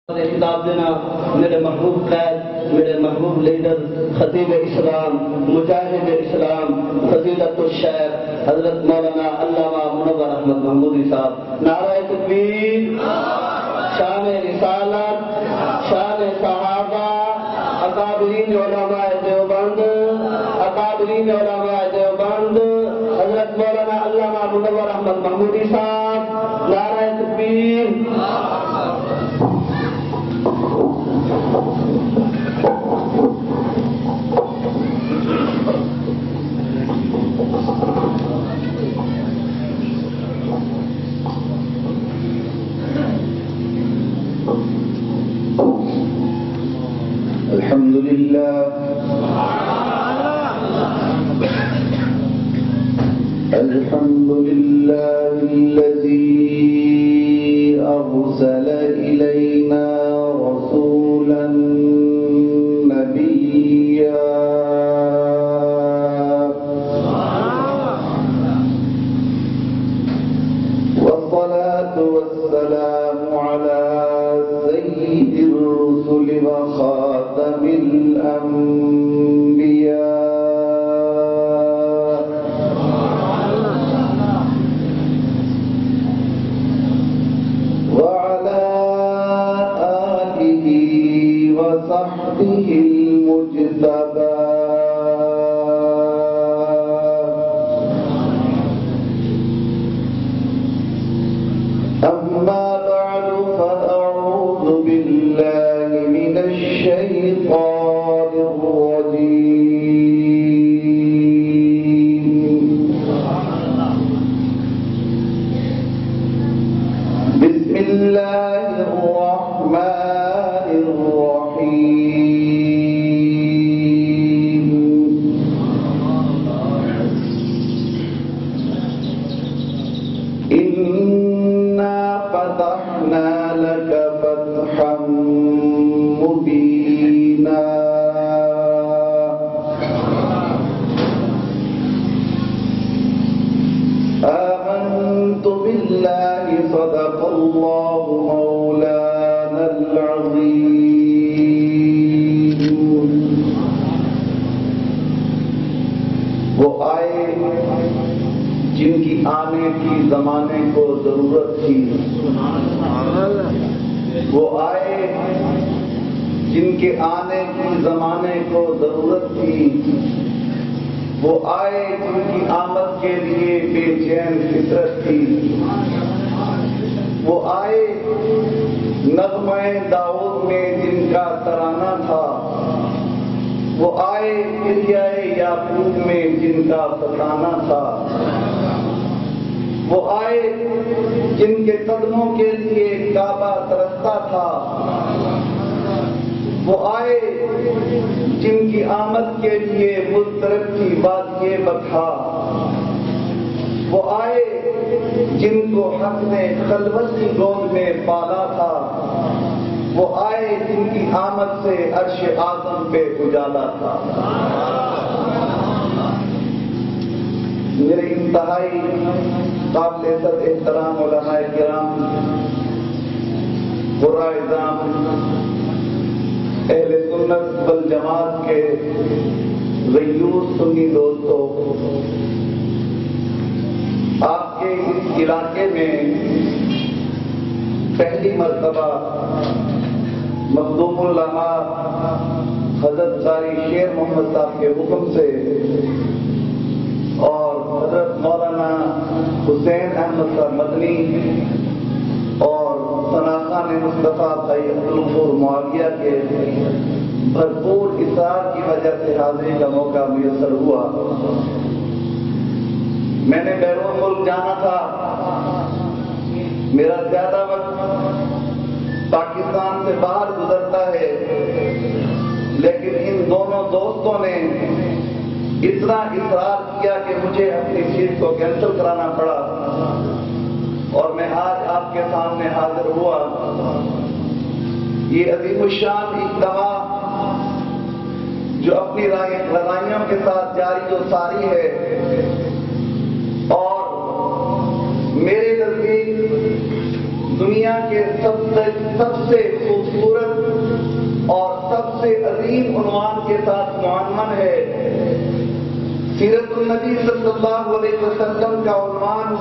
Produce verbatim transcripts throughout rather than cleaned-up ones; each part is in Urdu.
خطاب دینا میرے محبوب قائد، میرے محبوب لیڈر، خطیب اسلام، مجاہد اسلام، فضیلت الشیخ حضرت مولانا علامہ منور احمد محمودی صاحب۔ نعرہ تکبیر، شان رسالت، شان صحابہ، اکابرین علماء دیوبند، اکابرین علماء دیوبند، حضرت مولانا علامہ منور احمد محمودی صاحب۔ نعرہ تکبیر۔ الحمد لله الحمد لله الذي أرسل إلينا رسولا نبيا والصلاة والسلام على سيد الرسل وخاتم الأنبياء وعلى آله وصحبه المجتبى أما بعد فأعوذ بالله من الشيطان الرجيم بسم الله الرحمن الرحيم إنا فتحنا لك فتحا مبينا آمنت بالله صدق الله مولانا العظيم وہ آئے جن کی آنے کی زمانے کو ضرورت تھی، وہ آئے جن کے آنے کی زمانے کو ضرورت تھی، وہ آئے جن کی آمد کے لیے بے چین فطرت تھی، وہ آئے نغمہ داؤد میں جن کا ترانہ تھا، وہ آئے کلیائے یعقوب میں جن کا فسانہ تھا، وہ آئے جن کے قدموں کے لیے کعبہ ترستا تھا، وہ آئے جن کی آمد کے لیے مضطرب تھی وادی بطحا، وہ آئے جن کو حق نے خلوت کی گود میں پالا تھا، وہ آئے جن کی آمد سے عرش اعظم پہ اجالا تھا۔ میرے انتہائی قابل عزت احترام علماء کرام، قرآن اعظام، اہل سنت والجماعت کے غیور سنی دوستوں، آپ کے اس علاقے میں پہلی مرتبہ مخدوم العلماء حضرت قاری شیر محمد صاحب کے حکم سے اور حضرت مولانا حسین احمد صاحب مدنی اور ثناخان مصطفیٰ بھائی عبدالغفور معاویہ کے بھرپور اصرار کی وجہ سے حاضری کا موقع میسر ہوا۔ میں نے بیرون ملک جانا تھا، میرا زیادہ وقت پاکستان سے باہر گزرتا ہے، لیکن ان دونوں دوستوں نے اتنا اصرار کیا کہ مجھے اپنی چیز کو کینسل کرانا پڑا اور میں آج آپ کے سامنے حاضر ہوا۔ یہ عظیم الشان اجتماع جو اپنی رضائیوں کے ساتھ جاری و ساری ہے اور میرے نزدیک دنیا کے سب سے سب سے خوبصورت اور سب سے عظیم عنوان کے ساتھ معمر ہے۔ سیرت النبی صلی اللہ علیہ وسلم کا عنوان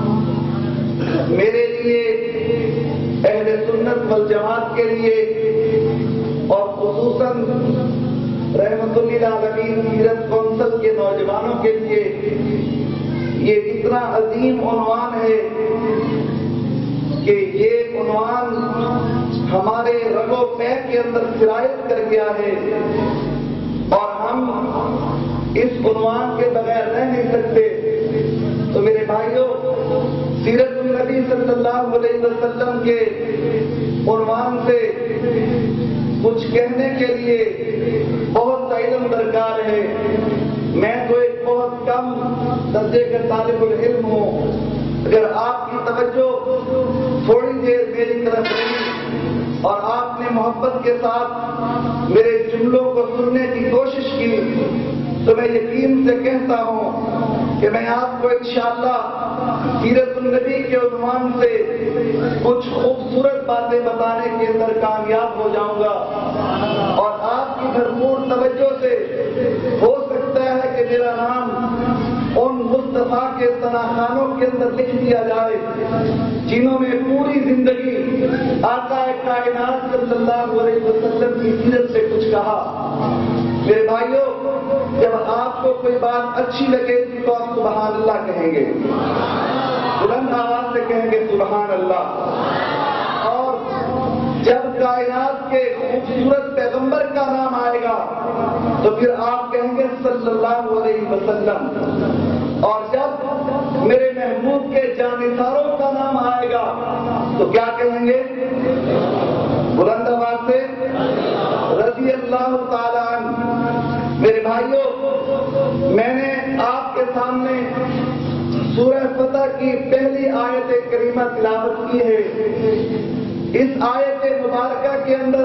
میرے لیے، اہل سنت والجماعت کے لیے اور خصوصاً رحمت للعالمین سیرت کونسل کے نوجوانوں کے لیے یہ اتنا عظیم عنوان ہے کہ یہ عنوان ہمارے رگ و پے کے اندر سرایت کر گیا ہے اور ہم اس عنوان کے بغیر رہ نہیں سکتے۔ تو میرے بھائیوں، سیرت النبی صلی اللہ علیہ وسلم کے عنوان سے کچھ کہنے کے لیے بہت سا علم درکار ہے۔ میں تو ایک بہت کم درجے کا طالب العلم ہوں۔ اگر آپ کی توجہ تھوڑی دیر میری طرف رہی اور آپ نے محبت کے ساتھ میرے جملوں کو سننے کی کوشش کی تو میں یقین سے کہتا ہوں کہ میں آپ کو انشاءاللہ سیرت النبی کے عنوان سے کچھ خوبصورت باتیں بتانے کے اندر کامیاب ہو جاؤں گا اور آپ کی بھرپور توجہ سے ہو سکتا ہے کہ میرا نام ان مصطفیٰ کے ثناخانوں کے اندر لکھ دیا جائے جنہوں نے پوری زندگی آقا کائنات صلی اللہ علیہ وسلم کی سیرت سے کچھ کہا۔ میرے بھائیوں، جب آپ کو کوئی بات اچھی لگے گی تو آپ سبحان اللہ کہیں گے، بلند آواز سے کہیں گے سبحان اللہ، اور جب کائنات کے خوبصورت پیغمبر کا نام آئے گا تو پھر آپ کہیں گے صلی اللہ علیہ وسلم، اور جب میرے محبوب کے جانثاروں کا نام آئے گا تو کیا کہیں گے؟ بلند آواز سے رضی اللہ تعالیٰ عنہ۔ میرے بھائیوں، میں نے آپ کے سامنے سورہ فتح کی پہلی آیت کریمہ تلاوت کی ہے۔ اس آیت مبارکہ کے اندر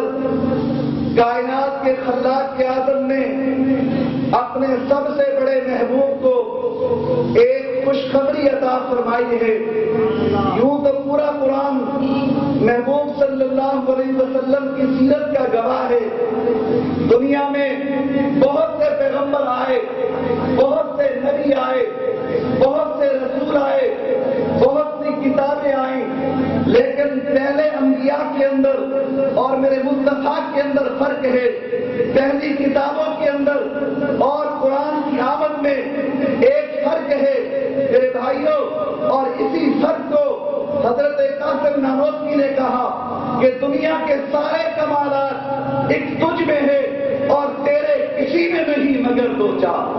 کائنات کے خلاق کے اعظم نے اپنے سب سے بڑے محبوب کو ایک خوشخبری عطا فرمائی ہے۔ یوں تو پورا قرآن محبوب صلی اللہ علیہ وسلم کی سیرت کا گواہ ہے۔ دنیا میں بہت سے پیغمبر آئے، بہت سے نبی آئے، بہت سے رسول آئے، بہت سی کتابیں آئیں، لیکن پہلے انبیاء کے اندر اور میرے مصطفیٰ کے اندر فرق ہے۔ پہلی کتابوں کے اندر اور قرآن کی آمد میں ایک فرق ہے میرے بھائیوں، اور اسی فرق کو حضرت قاسم نانوتوی نے کہا کہ دنیا کے سارے کمالات ایک تجھ میں ہے اور تیرے کسی میں نہیں مگر دو چار۔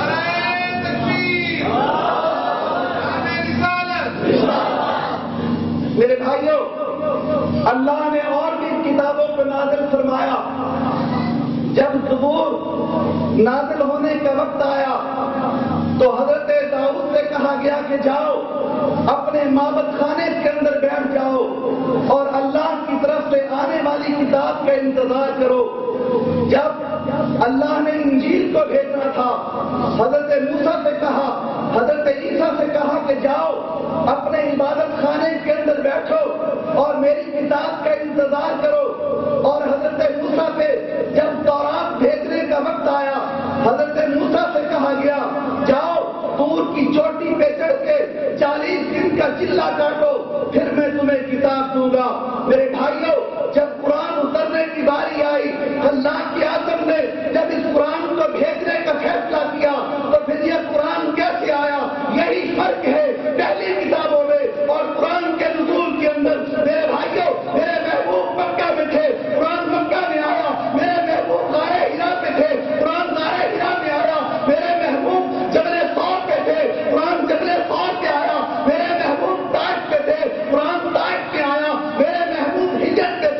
میرے بھائیوں، اللہ نے اور بھی کتابوں کو نازل فرمایا۔ جب زبور نازل ہونے کا وقت آیا تو حضرت داؤد سے کہا گیا کہ جاؤ اپنے معبد خانے کے اندر بیٹھ جاؤ اور اللہ کی طرف سے آنے والی کتاب کا انتظار کرو۔ جب اللہ نے انجیل کو بھیجنا تھا، حضرت موسیٰ سے کہا، حضرت عیسیٰ سے کہا کہ جاؤ اپنے عبادت خانے کے اندر بیٹھو اور میری کتاب کا انتظار کرو۔ اور حضرت موسیٰ سے جب تورات بھیجنے کا وقت آیا، حضرت موسیٰ سے کہا گیا جاؤ طور کی چوٹی پہ چڑھ کے چالیس دن کا چلا کاٹو، پھر میں تمہیں کتاب دوں گا۔ میرے بھائیوں، جب قرآن اترنے کی باری آئی، اللہ کے اعظم نے جب اس قرآن کو بھیجنے کا فیصلہ کیا تو پھر یہ قرآن کیسے آیا؟ یہی فرق ہے پہلی کتابوں میں اور قرآن کے نزول کے اندر۔ میرے بھائیوں، میرے محبوب مکہ میں تھے، قرآن مکہ میں آیا۔ میرے محبوب غار حرا پہ تھے، قرآن غار حرا میں آیا۔ میرے محبوب جبل صور پہ تھے، قرآن جبل صور پہ آیا۔ میرے محبوب تاج پہ تھے، قرآن تاج پہ آیا۔ میرے محبوب ہجرت پہ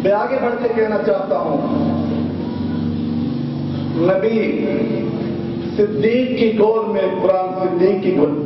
میں آگے بڑھ کے کہنا چاہتا ہوں، نبی صدیق کی گود میں قرآن صدیق کی گود،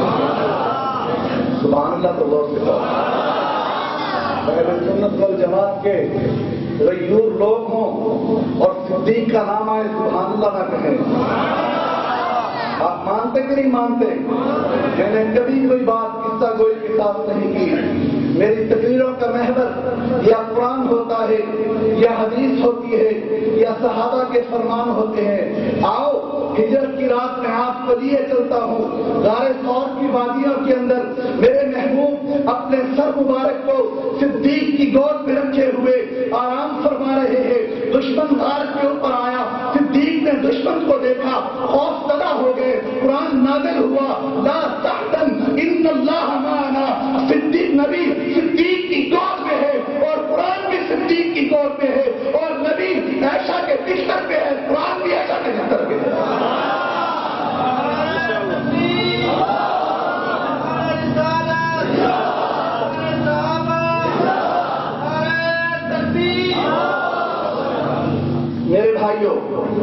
سبحان اللہ تو غور سے اگر سنت والجماعت کے غیور لوگ ہوں اور صدیق کا نام آئے سبحان اللہ نہ کہیں، آپ مانتے کہ نہیں مانتے؟ میں نے کبھی کوئی بات قصہ کوئی کتاب نہیں کی، میری تقریروں کا محور یا قرآن ہوتا ہے یا حدیث ہوتی ہے یا صحابہ کے فرمان ہوتے ہیں۔ آؤ ہجرت کی رات میں آپ کو لیے چلتا ہوں، غار ثور کی وادیوں کے اندر میرے محبوب اپنے سر مبارک کو صدیق کی گود میں رکھے ہوئے آرام فرما رہے ہیں۔ دشمن غار کے اوپر آیا، صدیق نے دشمن کو دیکھا، خوف زدہ ہو گئے، قرآن نازل ہوا، لا تحزن ان اللہ معنا۔ صدیق نبی صدیق کی گود میں ہے اور قرآن بھی صدیق کی گود میں ہے، اور نبی عائشہ کے بستر پہ ہے، قرآن بھی عائشہ کے بستر پہ ہے۔ میرے بھائیوں،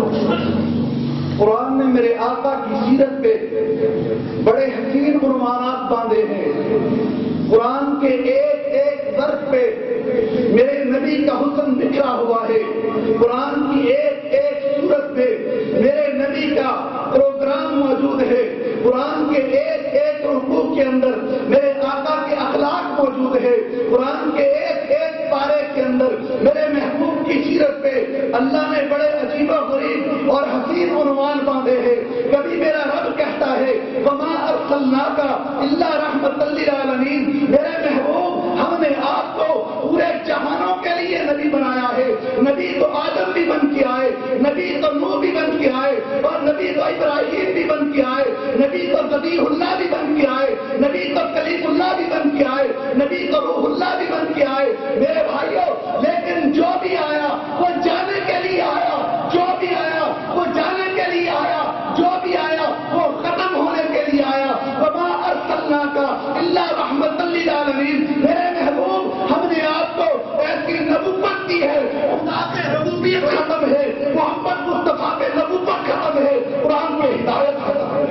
قرآن نے میرے آقا کی سیرت پہ بڑے حسین عنوانات باندھے ہیں۔ قرآن کے ایک ایک ضرب پہ میرے نبی کا حسن بکھرا ہوا ہے، قرآن کی ایک ایک سورت پہ میرے نبی کا پروگرام موجود ہے، قرآن کے ایک ایک رکوع کے اندر میرے آقا کے اخلاق موجود ہے، قرآن کے ایک ایک پارے کے اندر میرے محبوب کی سیرت پہ اللہ نے بڑے عجیب و غریب اور حسین عنوان باندھے ہیں۔ کبھی میرا رب کہتا ہے وما ارسلناک الا رحمۃ للعالمین، میرے محبوب ہم نے آپ کو پورے جہانوں کے لیے نبی بنایا ہے۔ نبی تو آدم بھی بن کے آئے، نبی تو نوح بھی بن کے آئے، اور نبی تو ابراہیم بھی بن کے آئے، نبی تو ذبیح اللہ بھی بن کے آئے، نبی تو کلیم اللہ بھی بن کے آئے، نبی تو روح اللہ بھی بن کے آئے۔ میرے بھائیوں، لیکن جو بھی آیا وہ جانے کے لیے آیا، جو بھی آیا وہ جانے کے لیے آیا، جو بھی آیا وہ ختم ہونے کے لیے آیا۔ وما ارسلناک الا رحمۃ للعالمین، میرے محبوب ہم نے آپ کو ایسی نبوت دی ہے، خدا پہ ربوبیت ختم ہے، محمد مصطفیٰ پہ نبوت ختم ہے، قرآن پہ ہدایت ختم ہے۔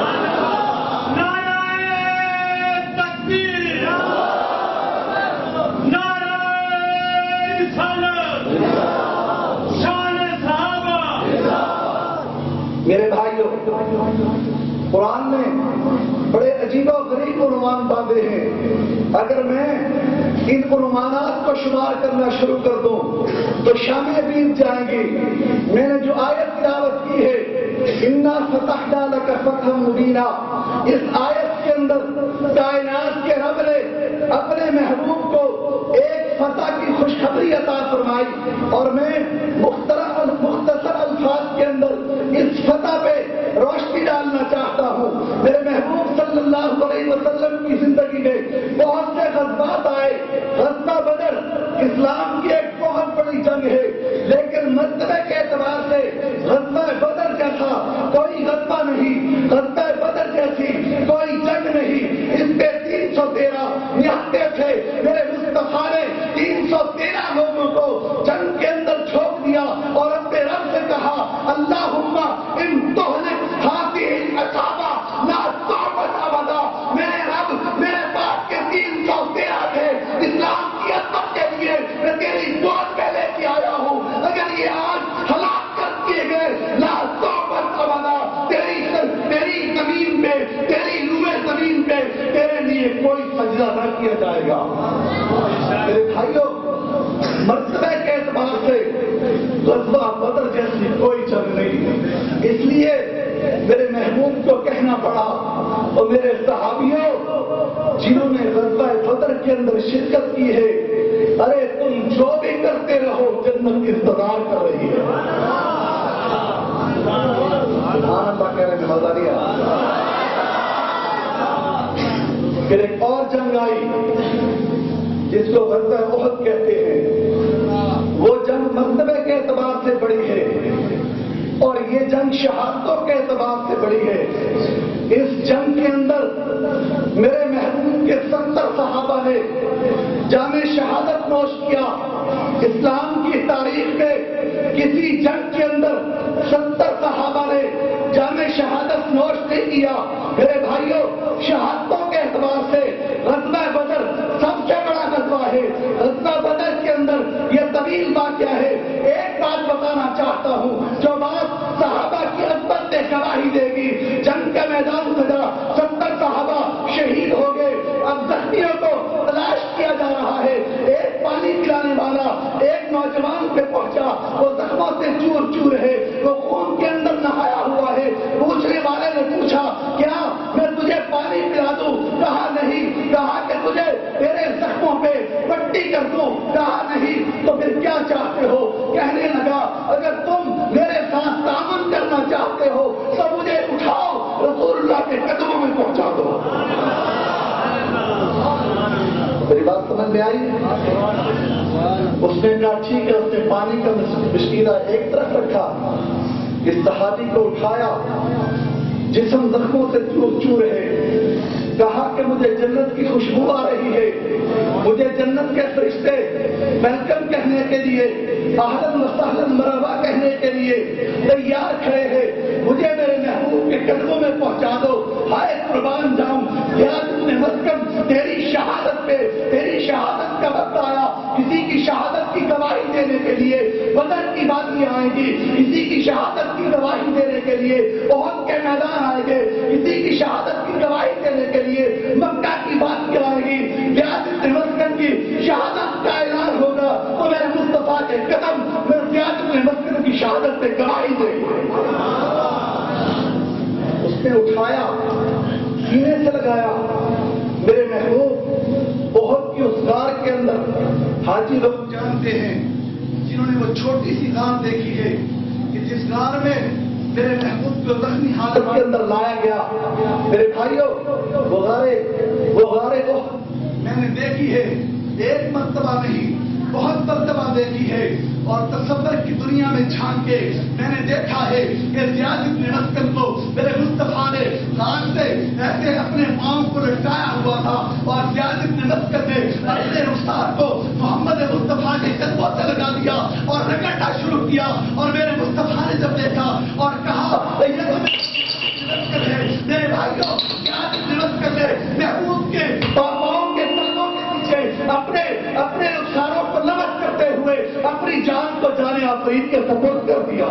میرے بھائیوں، قرآن نے بڑے عجیب و غریب عنوان باندھے ہیں۔ اگر میں ان عنوانات کو شمار کرنا شروع کر دوں تو شامیں بیت جائیں گی۔ میں نے جو آیت تلاوت کی ہے انا فتحنا لک فتحا مبینا، اس آیت کے اندر کائنات کے رب نے اپنے محبوب کو ایک فتح کی خوشخبری عطا فرمائی، اور میں مختصر الفاظ کے اندر اس فتح پہ روشنی ڈالنا چاہتا ہوں۔ میرے محبوب صلی اللہ علیہ وسلم کی زندگی میں بہت سے غزوات آئے، غزوہ بدر اسلام کی ایک بہت بڑی جنگ ہے، لیکن مرتبے کے اعتبار سے غزوہ بدر جیسا کوئی غزوہ نہیں، غزوہ بدر جیسی کوئی جنگ نہیں۔ اس پہ تین سو تیرہ نہتے تھے، میرے مصطفیٰ نے تین سو تیرہ لوگوں کو جنگ کے اندر چھوڑ دیا اور اپنے رب سے کہا اللہم ان تہلک ہاتھی العصابہ لا تعبد ابدا، میرے رب میرے پاس کے تین سو تیرہ تھے، اسلام کی عظمت کے لیے میں تیری گود میں لے کے آیا ہوں، اگر یہ آج ہلاک کر دیے گئے لا تعبد ابدا، تیری تیری زمین پہ تیری روئے زمین پہ تیرے لیے کوئی سجدہ نہ کیا جائے گا۔ میرے بھائیوں، مرتبے کے اعتبار سے غزوہ بدر جیسی کوئی جنگ نہیں، اس لیے میرے محبوب کو کہنا پڑا، اور میرے صحابیوں جنہوں نے غزوہ بدر کے اندر شرکت کی ہے، ارے تم جو بھی کرتے رہو جنت انتظار کر رہی ہے۔ سبحان اللہ کہنے میں مزہ نہیں آیا۔ پھر ایک اور جنگ آئی جس کو غزوہ احد کہتے ہیں، وہ جنگ مرتبے کے اعتبار سے بڑی ہے اور یہ جنگ شہادتوں کے اعتبار سے بڑی ہے۔ اس جنگ کے اندر میرے محبوب کے ستر صحابہ نے جام شہادت نوش کیا، اسلام کی تاریخ میں کسی جنگ کے اندر ستر صحابہ نے جامع شہادت نوش نہیں کیا. میرے بھائیوں، شہادتوں کے اعتبار سے غزوہ بدر سب سے بڑا غزوہ ہے. غزوہ بدر کے اندر یہ طویل واقعہ ہے. ایک بات بتانا چاہتا ہوں جو بات صحابہ کی عظمت سے گواہی دے گی. جنگ کے میدان میں ستر صحابہ شہید ہو گئے. اب زخمیوں کو تلاش کیا جا رہا ہے. ایک پانی پلانے والا ایک نوجوان پہ پہنچا، وہ زخموں سے چور چور ہے، وہ خون کے اندر نہایا ہوا ہے. پوچھنے والے نے پوچھا کیا میں تجھے پانی پلا دوں؟ کہا نہیں. کہا کہ تجھے تیرے زخموں پہ پٹی کر دوں؟ کہا نہیں. تو پھر کیا چاہتے ہو؟ کہنے لگا اگر تم میرے ساتھ تعاون کرنا چاہتے ہو تو مجھے اٹھاؤ، رسول اللہ کے قدموں میں پہنچا دو. میری بات سمجھ میں آئی؟ اس نے کہا ٹھیک ہے. اس نے پانی کا مشکلہ ایک طرف رکھا، اس صحابی کو اٹھایا، جسم زخموں سے چور چور ہے. کہا کہ مجھے جنت کی خوشبو آ رہی ہے، مجھے جنت کے فرشتے ویلکم کہنے کے لیے، اہلاً و سہلاً مرحبا کہنے کے لیے تیار کھڑے ہیں. مجھے میرے محبوب کے قدموں میں پہنچا دو. ہائے قربان جاؤں یاد اپنے مسکن تیری شہادت پہ، تیری شہادت کا وقت آیا. کسی کی شہادت کی گواہی دینے کے لیے بدر کی باتیں آئیں گی، کسی کی شہادت کی گواہی دینے کے لیے احد کے میدان آئیں گے، کسی کی شہادت کی گواہی دینے کے لیے مکہ کی بات آئے گی. زیاد بن مسکن کی شہادت کا اعلان ہوگا تو میرے مصطفیٰ کے قدم میں زیاد بن مسکن کی شہادت پہ گواہی دے گی. اس نے اٹھایا، سینے سے لگایا. میرے محبوب احد کی اس غار کے اندر حاجی لوگ جانتے ہیں جنہوں نے وہ چھوٹی سی غار دیکھی ہے کہ جس غار میں میرے محبوب کو زخمی حالت کے اندر لایا گیا. میرے بھائیوں، وہ غارے وہ غارے کو میں نے دیکھی ہے، ایک مرتبہ نہیں بہت مرتبہ دیکھی ہے. اور تصور کی دنیا میں جھانک کے میں نے دیکھا ہے کہ زیاد بن مسکن کو میرے مصطفیٰ نے غار سے ایسے اپنے پاؤں کو لٹکایا ہوا تھا اور زیاد بن مسکن نے اپنے رخسار کو محمد مصطفیٰ کے قدموں سے لگا دیا اور رگڑنا شروع کیا. اور میرے مصطفیٰ نے جب دیکھا اور کہا میرے بھائیوں، زیاد بن مسکن نے محبوب کے پاؤں کے تلوں کے پیچھے اپنے اپنے رخساروں کو نمٹ کرتے ہوئے اپنی جان کو جانے آفرید کے سپرد کر دیا.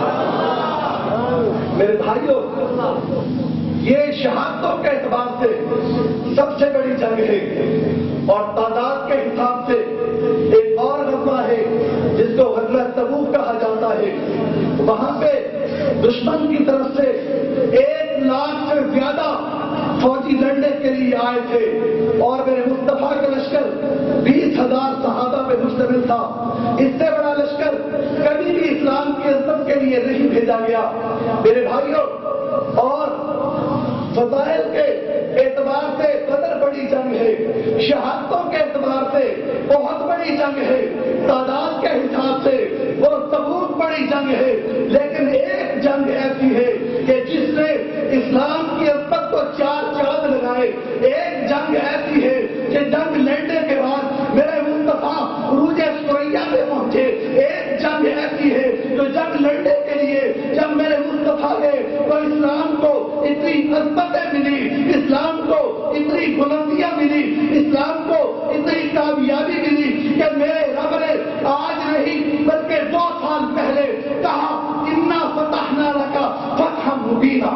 میرے بھائیوں، یہ شہادتوں کے اعتبار سے سب سے بڑی جنگ ہے. اور تعداد کے حساب سے ایک اور غزوہ ہے جس کو غزوہ تبوک کہا جاتا ہے. وہاں پہ دشمن کی طرف سے ایک لاکھ سے زیادہ فوجی لڑنے کے لیے آئے تھے اور میرے مصطفیٰ کا لشکر بیس ہزار صحابہ پہ مشتمل تھا. اس سے بڑا لشکر کبھی بھی اسلام کی عظمت کے لیے نہیں بھیجا گیا. میرے بھائیوں، اور فضائل کے اعتبار سے بدر بڑی جنگ ہے، شہادتوں کے اعتبار سے بہت بڑی جنگ ہے، تعداد کے حساب سے وہ تبوک بڑی جنگ ہے. لیکن ایک جنگ ایسی ہے کہ جس نے اسلام کی عظمت کو چار چاند لگائے. ایک جنگ ایسی ہے کہ جنگ لڑنے کے بعد میرے مصطفیٰ عروج ثریا پہ پہنچے. ایک جنگ ایسی ہے جو جنگ لڑنے کے لیے جب میرے مصطفیٰ گئے تو اسلام کو اتنی عظمتیں ملی، اسلام کو اتنی بلندیاں ملی، اسلام کو اتنی کامیابی ملی کہ میرے رب نے آج نہیں بلکہ دو سال پہلے کہا انا فتحنا لک فتحا مبینا.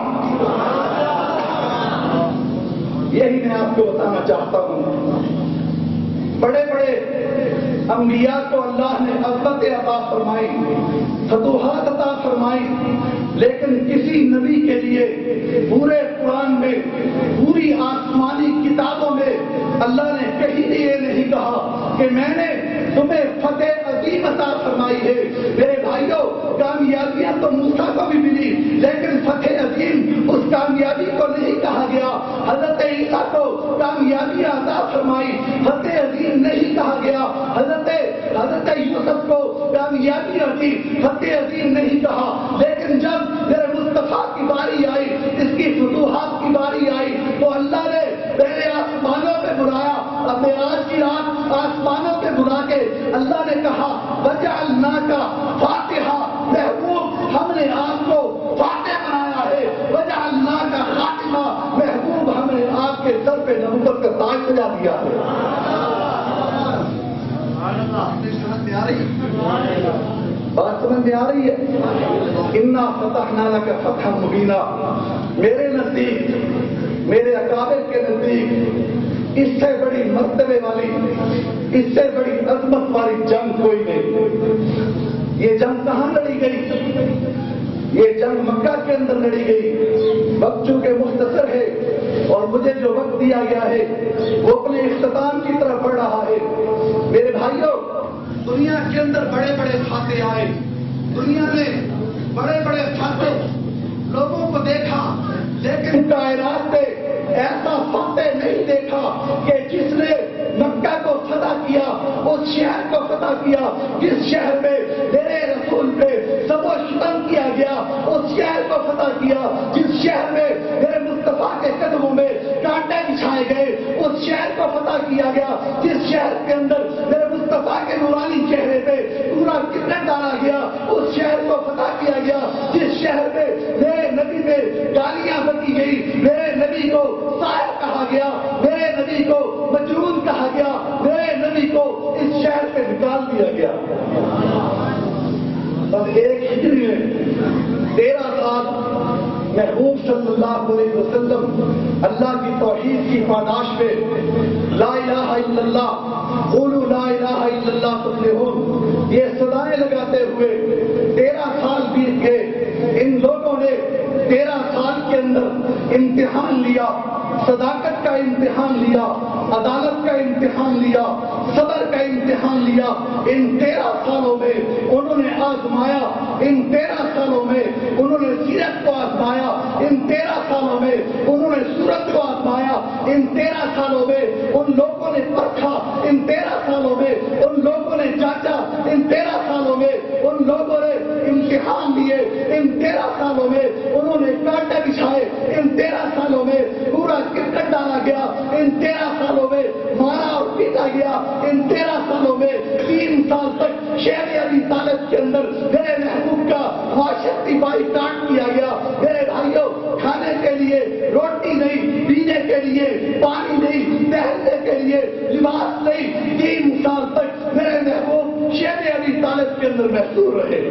یہی میں آپ کو بتانا چاہتا ہوں. بڑے بڑے انبیاء کو اللہ نے عظمت عطا فرمائی، فتوحات عطا فرمائی، لیکن کسی نبی کے لیے پورے قرآن میں، پوری آسمانی کتابوں میں اللہ نے کہیں بھی یہ نہیں کہا کہ میں نے تمہیں فتح عظیم عطا فرمائی ہے. میرے بھائیوں، کامیابیاں تو موسیٰ کو بھی ملی لیکن فتح عظیم اس کامیابی کو نہیں کہا گیا. حضرت عیسیٰ کو کامیابیاں عطا فرمائی، فتح عظیم نہیں کہا گیا. حضرت حضرت یوسف کو کامیابی عطی، فتح عظیم نہیں کہا. لیکن جب میرے مصطفیٰ کی باری آئی، اس کی فتوحات کی باری آئی تو اللہ نے پہلے آسمانوں پہ بلایا. اب آج کی رات آسمانوں پہ بلا کے اللہ نے کہا وجعلناک فاتحہ، محبوب ہم نے آپ کو فاتح بنایا ہے، وجعلناک خاتمہ، محبوب ہم نے آپ کے سر پہ نبوت کا تاج سجا دیا ہے۔ بات سمجھ میں آ رہی ہے؟ انا فتحنا لک فتحا مبینا، میرے نزدیک، میرے اکابر کے نزدیک اس سے بڑی مرتبے والی، اس سے بڑی عظمت والی جنگ کوئی نہیں۔ یہ جنگ کہاں لڑی گئی؟ یہ جنگ مکہ کے اندر لڑی گئی۔ وقت چونکہ مختصر ہے اور مجھے جو وقت دیا گیا ہے وہ اپنے اختتام کی طرف بڑھ رہا ہے۔ میرے بھائیوں، دنیا کے اندر بڑے بڑے فاتح آئے، دنیا میں بڑے بڑے فاتح لوگوں کو دیکھا، لیکن کائنات میں ایسا فاتح نہیں دیکھا کہ جس نے مکہ کو فتح کیا، اس شہر کو فتح کیا جس شہر میں میرے رسول پہ سب و شتم کیا گیا، اس شہر کو فتح کیا جس شہر میں میرے مصطفیٰ کے قدموں میں کانٹے بچھائے گئے، اس شہر کو فتح کیا گیا جس شہر کے اندر میرے مصطفیٰ کے نورانی چہرے پہ پورا کرکٹ ڈالا گیا، اس شہر کو فتح کیا گیا جس شہر میں میرے نبی میں گالیاں بکی گئی، میرے نبی کو ساحر کہا گیا، میرے نبی کو مجنون کہا گیا، میرے نبی کو اس شہر پہ نکال دیا گیا۔ اب ایک ہجری میں تیرہ سال محبوب صلی اللہ علیہ وسلم اللہ کی توحید کی پاداش میں لا الہ الا اللہ، قولوا لا الہ الا اللہ تفلحون، یہ صدائیں لگاتے ہوئے تیرہ سال بیت گئے۔ ان لوگوں نے تیرہ سال کے اندر امتحان لیا، صداقت کا امتحان لیا، عدالت کا امتحان لیا، صبر کا امتحان لیا۔ ان تیرہ سالوں میں انہوں نے آزمایا، ان تیرہ سالوں میں انہوں نے سیرت کو آزمایا، ان تیرہ سالوں میں انہوں نے صورت کو آزمایا، ان تیرہ سالوں میں ان لوگوں نے پرکھا، ان تیرہ سالوں میں ان لوگوں نے جانچا، ان تیرہ سالوں میں ان لوگوں نے امتحان لیے، ان تیرہ سالوں میں انہوں نے کانٹے بچھائے، ان تیرہ سالوں میں پورا کرکٹ ڈالا گیا، ان تیرہ سالوں میں مارا اور پیٹا گیا، ان تیرہ سالوں میں تین سال تک شہر ابی طالب کے اندر میرے محبوب کا معاشرتی بائی کاٹ کیا گیا۔ میرے بھائیوں، کھانے کے لیے روٹی نہیں، پینے کے لیے پانی نہیں، پہننے کے لیے لباس نہیں، تین سال تک میرے محبوب شہر ابی طالب کے اندر محصور رہے۔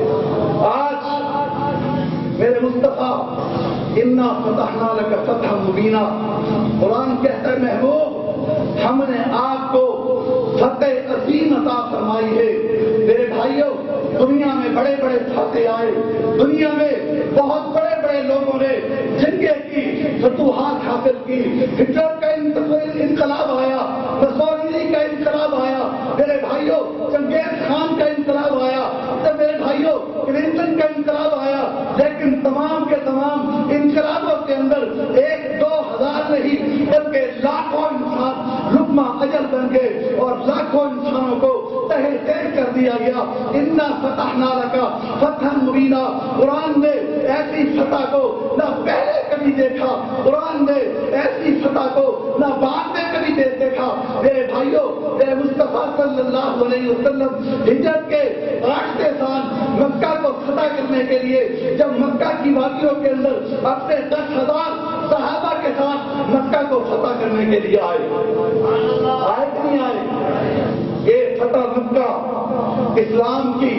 آج میرے مصطفیٰ انا فتحنا لک فتحا مبینا، قرآن کہتا ہے محبوب ہم نے آپ کو فتح عظیم عطا فرمائی ہے۔ میرے بھائیوں، دنیا میں بڑے بڑے فاتح آئے، دنیا میں بہت بڑے بڑے لوگوں نے جنگیں کی، فتوحات حاصل کی، ہٹلر کا انقلاب آیا، مسولینی کا انقلاب آیا، میرے بھائیوں چنگیز خان کا انقلاب آیا، تو میرے بھائیوں کلنٹن کا انقلاب آیا، لیکن تمام کے تمام انقلابوں کے اندر ایک دو ہزار نہیں بلکہ لاکھوں انسان لقمہ اجل بن گئے اور لاکھوں انسانوں کو تہہ تہہ کر دیا گیا۔ انا فتحنا لک فتحا مبینا، قرآن نے ایسی فتح کو نہ پہلے کبھی دیکھا، قرآن نے ایسی فتح کو نہ بعد میں کبھی دیکھا۔ میرے بھائیوں، میرے مصطفیٰ صلی اللہ علیہ وسلم ہجرت کے آٹھویں سال مکہ کو فتح کرنے کے لیے جب مکہ کی وادیوں کے اندر اپنے دس ہزار صحابہ کے ساتھ مکہ کو فتح کرنے کے لیے آئے آئے کہ نہیں آئے؟ یہ فتح مکہ اسلام کی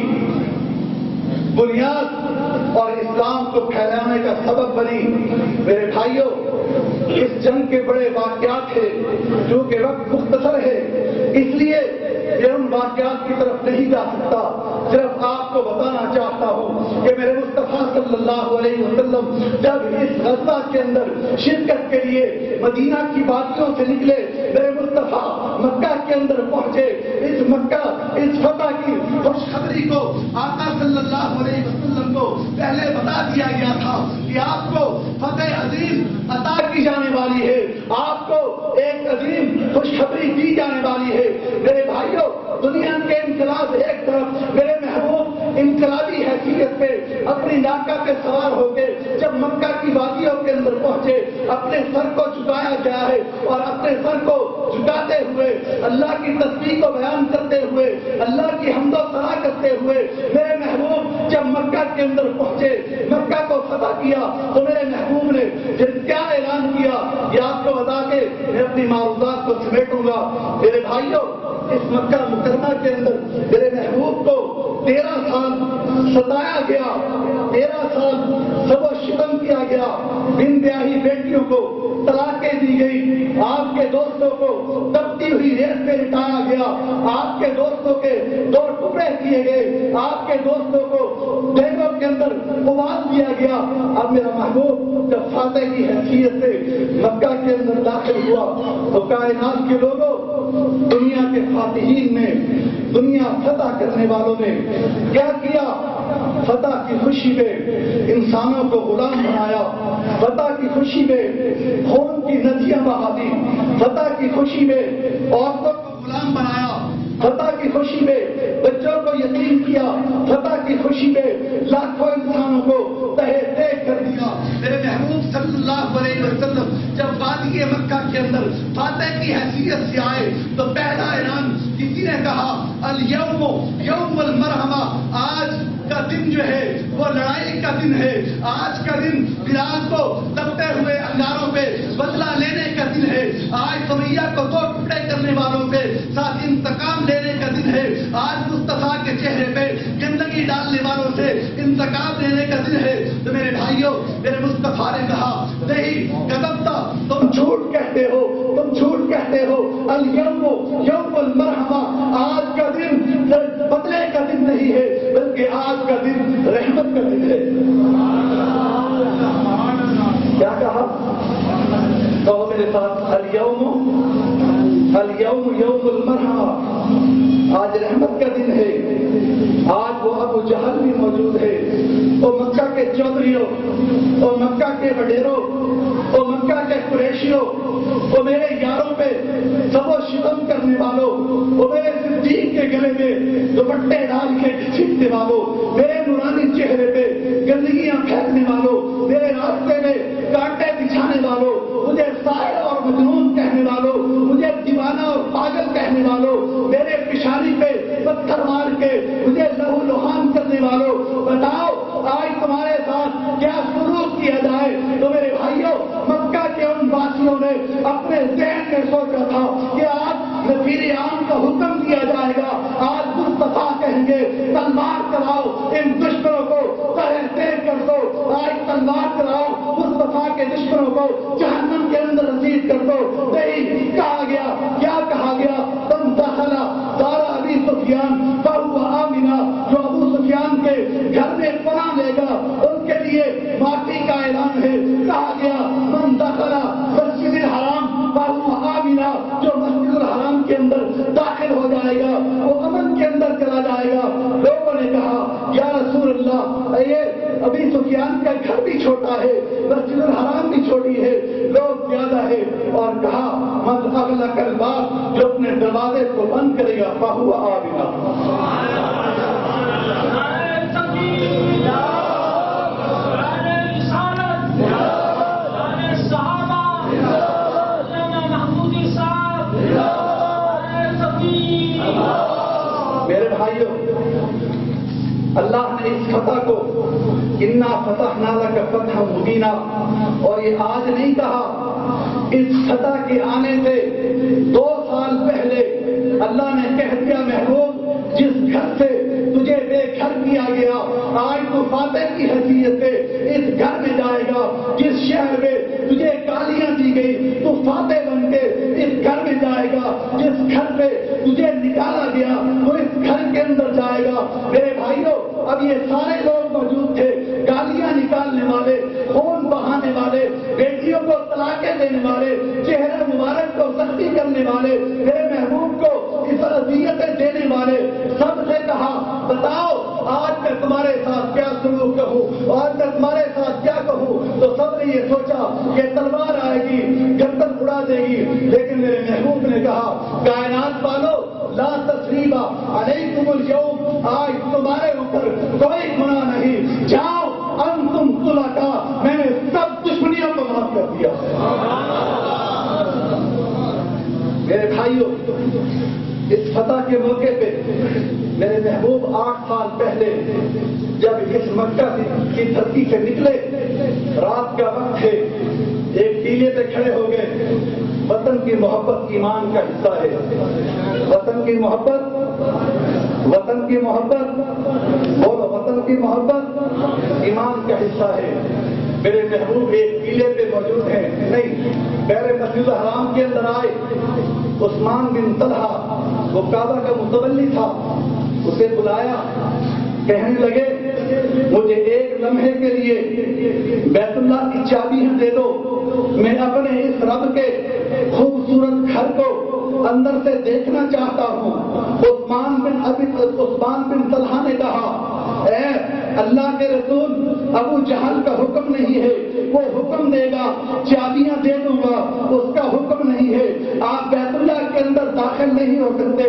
بنیاد اور اسلام کو پھیلانے کا سبب بنی۔ میرے بھائیوں، اس جنگ کے بڑے واقعات ہیں، چونکہ وقت مختصر ہے اس لیے میں ان واقعات کی طرف نہیں جا سکتا، صرف آپ کو بتانا چاہتا ہوں کہ میرے مصطفیٰ صلی اللہ علیہ وسلم جب اس غزوہ کے اندر شرکت کے لیے مدینہ کی وادیوں سے نکلے، میرے مصطفیٰ مکہ کے اندر پہنچے، اس مکہ اس فتح کی خوشخبری کو آقا صلی اللہ علیہ وسلم کو پہلے بتا دیا گیا تھا کہ آپ کو فتح عظیم عطا کی جانے والی ہے، آپ کو ایک عظیم خوشخبری دی جانے والی ہے۔ میرے بھائیوں، دنیا کے انقلاب ایک طرف، میرے محبوب انقلابی حیثیت پہ اپنی ناکہ پہ سوار ہو کے جب مکہ کی وادیوں کے اندر پہنچے، اپنے سر کو جھکایا گیا ہے اور اپنے سر کو جھکاتے ہوئے اللہ کی تسبیح کو بیان کرتے ہوئے اللہ کی حمد و ثنا کرتے ہوئے میرے محبوب جب مکہ کے اندر پہنچے مکہ کو فتح کیا تو میرے محبوب نے پھر کیا اعلان کیا یہ آپ کو بتا کے میں اپنی معروضات کو سمیٹوں گا. میرے بھائیوں اس مکہ مکرمہ کے اندر میرے محبوب کو تیرہ سال ستایا گیا, تیرہ سال سب و شتم کیا گیا, بن بیاہی بیٹیوں کو طلاقیں دی گئی, آپ کے دوستوں کو تپتی ہوئی ریت پہ لٹایا گیا, آپ کے دوستوں کے دو ٹکڑے کیے گئے, آپ کے دوستوں کو دیگوں کے اندر ابال دیا گیا. اب میرا محبوب جب فاتح کی حیثیت سے مکہ کے اندر داخل ہوا تو کائنات کے لوگوں دنیا کے فاتحین نے دنیا فتح کرنے والوں نے کیا کیا؟ فتح کی خوشی میں انسانوں کو غلام بنایا, فتح کی خوشی میں خون کی ندیاں بہا دی, فتح کی خوشی میں عورتوں کو غلام بنایا, فتح کی خوشی میں بچوں کو یتیم کیا, فتح کی خوشی میں لاکھوں انسانوں کو تہے تیگ کر دیا. میرے محبوب صلی اللہ علیہ وسلم جب وادی مکہ کے اندر فاتح کی حیثیت سے آئے تو پہلا اعلان کسی نے کہا الیوم یوم المرحمہ, آج کا دن جو ہے وہ لڑائی کا دن ہے, آج کا دن بلال کو تپتے ہوئے انگاروں پہ بدلہ لینے کا دن ہے, آج سمیہ کو دو ٹکڑے کرنے والوں پہ ساتھ انتقام لینے کا دن ہے, آج مصطفیٰ کے چہرے پہ گندگی ڈالنے والوں سے انتقام لینے کا دن ہے. تو میرے بھائیوں میرے مصطفیٰ نے کہا نہیں کذبتا, تم جھوٹ کہتے ہو, تم جھوٹ کہتے ہو, الیوم یوم المرحمہ, آج کا دن بدلے کا دن نہیں ہے بلکہ آج کا دن رحمت کا دن ہے. کیا کہا؟ کہو میرے ساتھ الیوم الیوم یوم المرحمہ, آج رحمت کا دن ہے. آج وہ ابو جہل بھی موجود ہے, وہ مکہ کے چودھریوں, وہ مکہ کے وڈیروں, وہ مکہ کے قریشیوں, وہ میرے یاروں پہ سب و شتم کرنے والوں, وہ میرے صدیق کے گلے میں دوپٹے ڈال کے چھینکنے والوں, میرے نورانی چہرے پہ گندگیاں پھینکنے والوں, میرے راستے میں کانٹے بچھانے والوں, مجھے ساحر اور مجنون کہنے والوں, مجھے دیوانہ اور پاگل کہنے والوں, میرے پیشانی پہ پتھر مار کے مجھے لہو لہان کرنے والوں, بتاؤ آج تمہارے ساتھ کیا سلوک کیا جائے؟ تو میرے بھائیوں مکہ کے ان واسیوں نے اپنے ذہن میں سوچا تھا کہ آج نفیر عام کا حکم دیا جائے گا, آج مصطفیٰ کہیں گے تلوار چلاؤ, ان دشمنوں کو تہہ تیگ کر دو, آج تلوار چلاؤ, مصطفیٰ کے دشمنوں کو جہنم کے اندر رسید کر دو. نہیں کہا گیا, کیا کہا گیا؟ تم دخلا دار ابی سفیان فہو آمنہ, جو ابو سفیان کے گھر میں پناہ لے گا ان کے لیے معافی کا اعلان ہے. کہا گیا من دخلا مسجد الحرام فہو آمنہ, جو مسجد الحرام کے اندر داخل ہو جائے گا وہ امن کے اندر چلا جائے گا. لوگوں نے کہا یا رسول اللہ یہ ابھی سفیان کا گھر بھی چھوٹا ہے, مسجد الحرام بھی چھوٹی ہے, لوگ زیادہ ہے, اور کہا من اغلق الباب, جو اپنے دروازے کو بند کرے گا فہو آمنہ. میرے بھائیوں اللہ نے اس فتح کو انا فتحنا لک فتحا مبینا, اور یہ آج نہیں کہا, اس فتح کے آنے سے دو سال پہلے اللہ نے کہہ دیا محبوب جس گھر سے تجھے بے گھر کیا گیا آج تو فاتح کی حیثیت سے اس گھر میں جائے گا, جس شہر میں تجھے گالیاں دی گئی تو فاتح بن کے اس گھر میں جائے گا, جس گھر پہ تجھے نکالا گیا وہ اس گھر کے اندر جائے گا. میرے بھائیوں اب یہ سارے لوگ موجود تھے, گالیاں نکالنے والے, خون بہانے والے, بیٹیوں کو طلاقیں دینے والے, چہرے مبارک کو سختی کرنے والے, میرے محبوب کو اس اذیتیں دینے والے, سب سے کہا بتاؤ آج میں تمہارے ساتھ کیا سلوک کہوں, آج میں تمہارے ساتھ کیا کہوں. تو سب نے یہ سوچا کہ تلوار آئے گی گردن اڑا دے گی, لیکن میرے محبوب نے کہا کائنات والو لا تثریب علیکم اليوم, آج تمہارے اوپر کوئی گناہ نہیں, جاؤ انتم طلقاء, میں نے سب دشمنیوں کو معاف کر دیا. میرے بھائیوں، اس فتح کے موقع پہ میرے محبوب آٹھ سال پہلے جب اس مکہ کی دھرتی سے نکلے، رات کا وقت ہے، ایک ٹیلے پہ کھڑے ہو گئے. وطن کی محبت ایمان کا حصہ ہے. وطن کی محبت، وطن کی محبت، بولو، وطن کی محبت ایمان کا حصہ ہے. میرے محبوب ایک ٹیلے پہ موجود ہیں، نہیں، پہلے مسجد الحرام کے اندر آئے. عثمان بن طلحہ، وہ کعبہ کا متولی تھا، اسے بلایا، کہنے لگے مجھے ایک لمحے کے لیے بیت اللہ کی چابیاں دے دو، میں اپنے اس رب کے خوبصورت گھر کو اندر سے دیکھنا چاہتا ہوں. عثمان بن ابی عثمان بن طلحہ نے کہا، اے اللہ کے رسول، ابو جہل کا حکم نہیں ہے، وہ حکم دے گا چابیاں دے دوں گا، اس کا حکم نہیں ہے، آپ بیت اللہ کے اندر داخل نہیں ہو سکتے.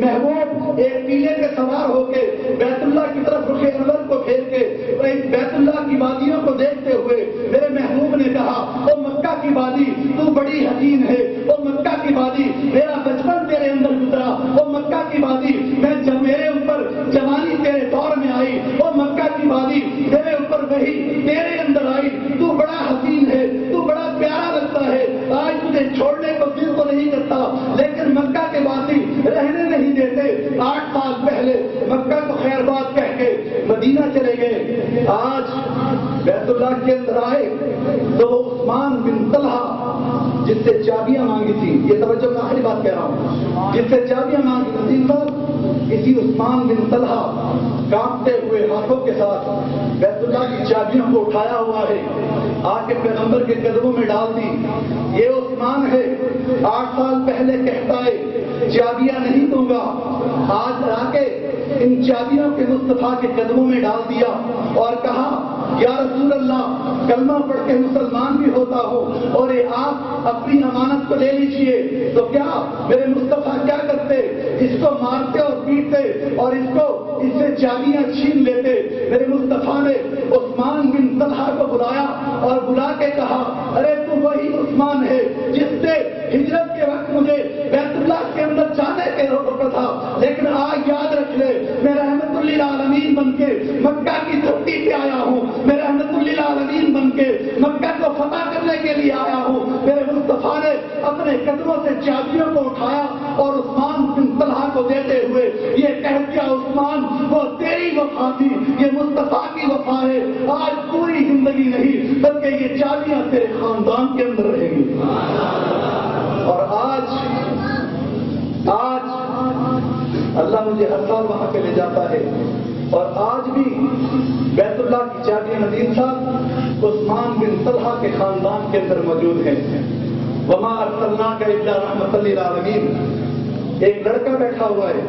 محبوب ایک ٹیلے کے سوار ہو کے بیت اللہ کی طرف رخ انور کو پھیر کے بیت اللہ کی وادیوں کو دیکھتے ہوئے میرے محبوب نے کہا، او مکہ کی وادی، تو بڑی حسین ہے، او مکہ کی وادی، میرا بچپن تیرے اندر گزرا، او مکہ کی وادی، میں جب میرے اوپر جوانی تیرے دور میں آئی، او مکہ کی وادی، میرے اوپر وہی تیرے اندر آئی، تو بڑا حسین ہے، تو بڑا پیارا لگتا ہے. آج تجھے چھوڑنے کو دل تو نہیں کرتا، لیکن مکہ کے وادی رہنے نہیں دیتے. آٹھ سال پہلے مکہ کو خیر بات کہہ کے مدینہ چلے گئے. آج بیت اللہ کے اندر آئے تو عثمان بن طلحہ جس سے چابیاں مانگی تھی، یہ توجہ میں آخری بات کہہ رہا ہوں، جس سے چابیاں مانگی تھی، اسی عثمان بن طلحہ کانپتے ہوئے ہاتھوں کے ساتھ بیت اللہ کی چابیوں کو اٹھایا ہوا ہے، آ کے پیغمبر کے قدموں میں ڈال دی. یہ عثمان ہے، آٹھ سال پہلے کہتا ہے چابیاں نہیں دوں گا، آج آ کے ان چابیوں کے مصطفیٰ کے قدموں میں ڈال دیا اور کہا، یا رسول اللہ، کلمہ پڑھ کے مسلمان بھی ہوتا ہو اور یہ آپ اپنی امانت کو لے لیجیے، تو کیا میرے مصطفیٰ کیا کرتے؟ اس کو مارتے اور پیٹتے اور اس کو اس سے چابیاں چھین لیتے. میرے مصطفیٰ نے عثمان بن طلحہ کو بلایا اور بلا کے کہا، ارے تو وہی عثمان ہے جس سے ہجرت کے وقت مجھے بیت اللہ کے اندر جانے کے روکا تھا، لیکن آج یاد رکھ لے، میں رحمت للعالمین بن کے مکہ کی دھرتی پہ آیا ہوں، میں رحمت للعالمین بن کے مکہ کو فتح کرنے کے لیے آیا ہوں. میرے مصطفیٰ نے اپنے قدموں سے چابیوں کو اٹھایا اور عثمان بن طلحہ کو دیتے ہوئے یہ کہہ دیا، عثمان، وہ تیری وفا تھی، یہ مصطفیٰ کی وفا ہے، آج پوری زندگی نہیں بلکہ یہ چابیاں تیرے خاندان کے اندر رہیں گی. اور آج آج اللہ مجھے ہر سال وہاں پہ لے جاتا ہے، اور آج بھی بیت اللہ کی چابیاں ندیم صاحب عثمان بن طلحہ کے خاندان کے اندر موجود ہیں. وما ارسلناک الا رحمۃ للعالمین. ایک لڑکا بیٹھا ہوا ہے،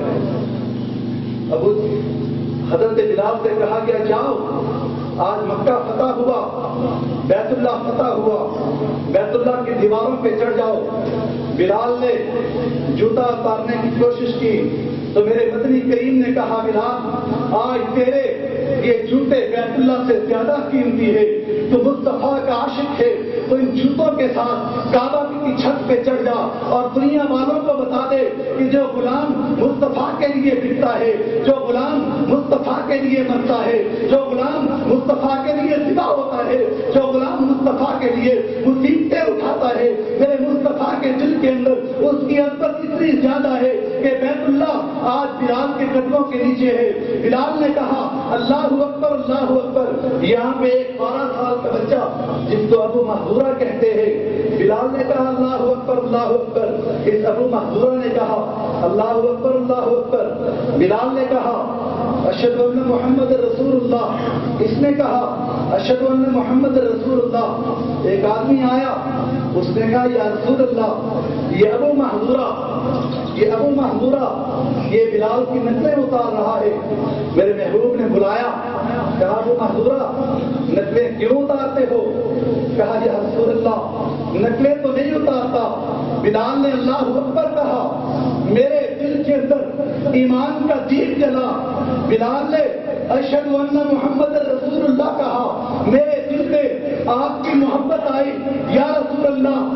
ابو حضرت بلال سے کہا گیا، جاؤ، آج مکہ فتح ہوا، بیت اللہ فتح ہوا، بیت اللہ کی دیواروں پہ چڑھ جاؤ. بلال نے جوتا اتارنے کی کوشش کی تو میرے مدنی کریم نے کہا، بلال، آج تیرے یہ جوتے بیت اللہ سے زیادہ قیمتی ہے، تو مصطفیٰ کا عاشق ہے، تو ان جوتوں کے ساتھ کعبہ کی چھت پہ چڑھ جا اور دنیا والوں کو بتا دے کہ جو غلام مصطفیٰ کے لیے بکتا ہے، جو غلام مصطفیٰ کے لیے مرتا ہے، جو غلام مصطفیٰ کے لیے ذبح ہوتا ہے، جو غلام مصطفیٰ کے لیے مصیبتیں اٹھاتا ہے، میرے مصطفیٰ کے دل کے اندر اس کی عظمت اتنی زیادہ ہے کہ بیت اللہ آج بلال کے قدموں کے نیچے ہے. بلال نے کہا، اللہ اکبر، اللہ اکبر. یہاں پہ ایک بارہ سال کا بچہ جس کو ابو محذورہ کہتے ہیں، بلال نے کہا، اللہ اکبر، اللہ اکبر. اس ابو محذورہ نے کہا، اللہ اکبر، اللہ اکبر. بلال نے کہا، اشہد ان محمد رسول اللہ. اس نے کہا، اشہد ان محمد رسول اللہ. ایک آدمی آیا، اس نے کہا، یا رسول اللہ، یہ ابو محذورہ یہ ابو محذورہ یہ بلال کی نقلیں اتار رہا ہے. میرے محبوب نے بلایا، کہا، ابو محذورہ نقلیں کیوں اتارتے ہو؟ کہا، یا رسول اللہ، نقلیں تو نہیں اتارتا. بلال نے اللہ اکبر کہا، میرے دل کے اندر ایمان کا دیپ جلا. بلال نے اشہد ان محمد رسول اللہ کہا، میرے دل میں آپ کی محبت آئی. یا رسول اللہ، نقلیں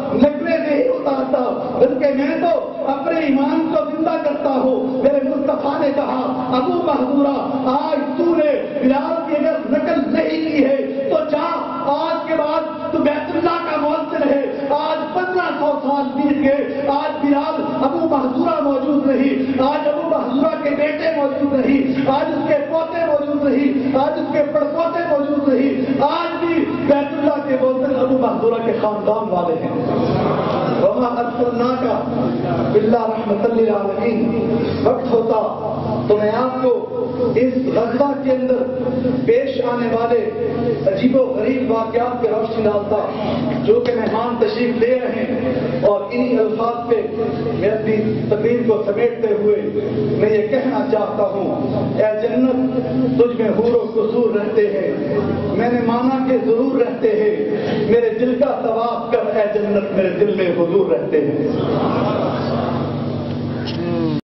میں نہیں اتارتا بلکہ میں تو اپنے ایمان کو زندہ کرتا ہوں۔ میرے مصطفیٰ نے کہا ابو محذورہ آج تو نے بلال کی اگر نقل نہیں کی ہے تو جا، آج کے بعد تو بیت اللہ کا مؤذن ہے۔ آج پندرہ سو سال بیت گئے، آج بلال ابو محذورہ موجود نہیں، آج ابو محذورہ کے بیٹے موجود نہیں، آج اس کے پوتے موجود نہیں، آج اس کے پڑپوتے موجود نہیں، آج بھی بیت اللہ کے مؤذن ابو محذورہ کے خاندان والے ہیں۔ وما ارسلناک الا رحمۃ للعالمین۔ وقت ہوتا تو میں آپ کو اس غزوہ کے اندر پیش آنے والے عجیب و غریب واقعات پہ روشنی ڈالتا جو کہ مہمان تشریف لے رہے ہیں، اور انہی الفاظ پہ میں اپنی تقریر کو سمیٹتے ہوئے میں یہ کہنا چاہتا ہوں، اے جنت تجھ میں حور و قصور رہتے ہیں، میں نے مانا کہ ضرور رہتے ہیں، میرے دل کا طواف کر اے جنت میرے دل میں حضور رہتے ہیں۔